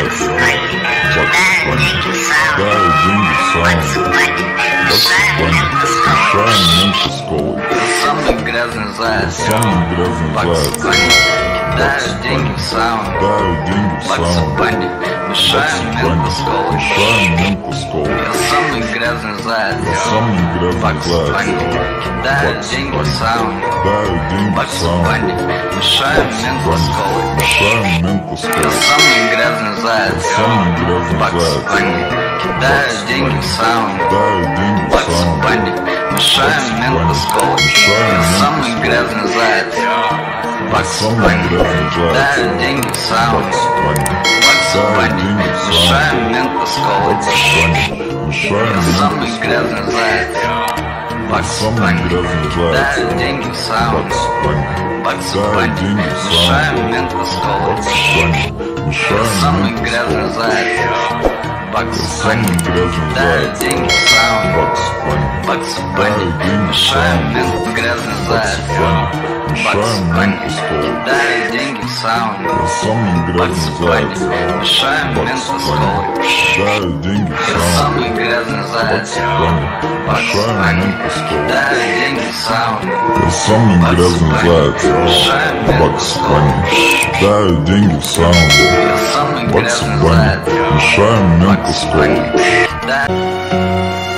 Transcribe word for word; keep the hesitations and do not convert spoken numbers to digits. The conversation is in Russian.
называется. Дай деньги сам. Мешаем менту с колой. Самый грязный заяц. Самый грязный заяц. Даю деньги в сауну. Даю деньги в сауну. Мешаем менту с колой. Мешаем менту с колой. Я самый грязный заяц. Я самый грязный заяц. Даю деньги в сауну. Даю деньги в сауну. Мешаем менту с колой. Мешаем менту с Я колой. самый грязный заяц. Самый грязный заяц. Даю деньги в сауну. Даю деньги в сауну. Мешаем менту с колой. Я самый грязный заяц. Самый грязный заяц. Даю деньги в сауну. Мешаем менту с колой. Мешаем Самый грязный заяц. Самый грязный заяц. Даю деньги в сауну. Даю деньги в сауну. Мешаем менту с колой. Мешаем Самый менту с грязный колой. заяц. Самый грязный Даю заяц. деньги в сауну. Бакс Банни. Даю деньги в Мешаем сауну. менту грязный заяц. Мешаем менту с колой. Даю деньги в сауну. Самый грязный заяц. Мешаем менту с колой. Даю деньги в сауну. Самый грязный заяц. Мешаем менту с колой. Даю деньги в сауну. Я самый грязный заяц. Бакс Банни. Даю деньги в сауну. Самый Бакс грязный Банни. заяц. Мешаем менту с колой. Да.